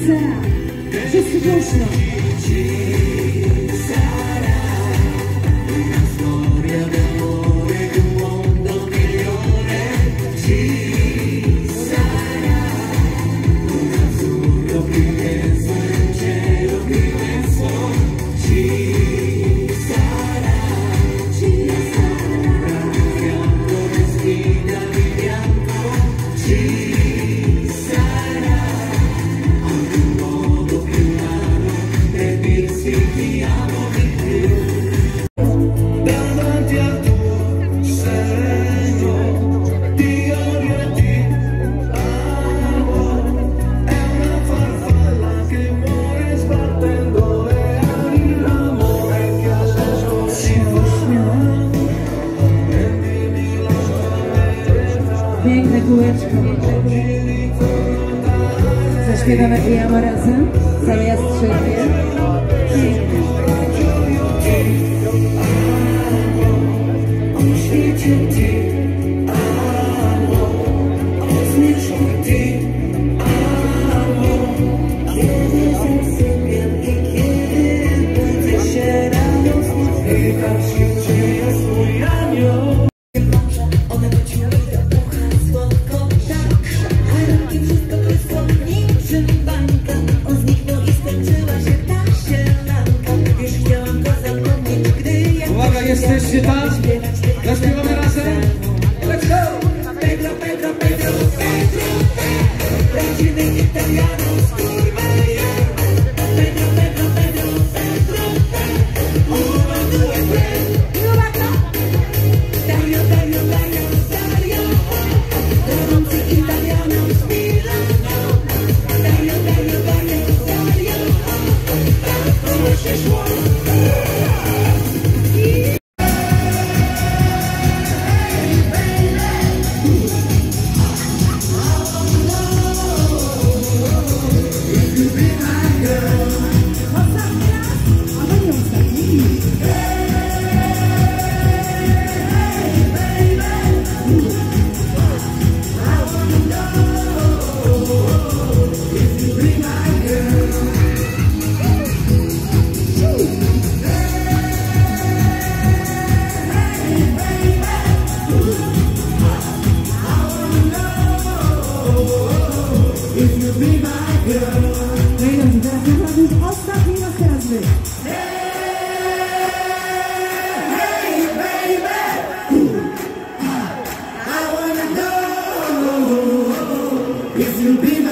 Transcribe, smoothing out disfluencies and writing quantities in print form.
serca. Wszyscy głośno. Piękne kółeczko. Zaśpiewamy Pijamo razem, całe Jastrzębie. Jesteście tam? Zaśpiewamy razem? Let's go! Pedro, Pedro, Pedro, Pedro, prawdziwy Italiano, kurwa ja. Pedro, Pedro, Pedro, Pedro, uno, due, tre. Dario, Dario, Dario, Dario, gorący Italiano z Milano. Dario, Dario, Dario, Dario, tak to się szło. Ostatni raz teraz wy. Hey, baby, I wanna know if you'll be